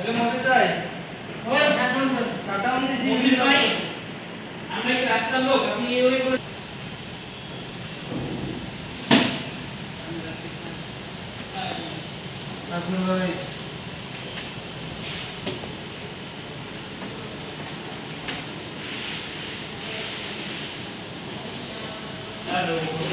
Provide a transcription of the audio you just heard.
তাহলে মতে তাই ওই শাটডাউন দিছি অফিস ভাই আমরা কি রাস্তার লোক আপনি ওই করে আপনি ভাই হ্যালো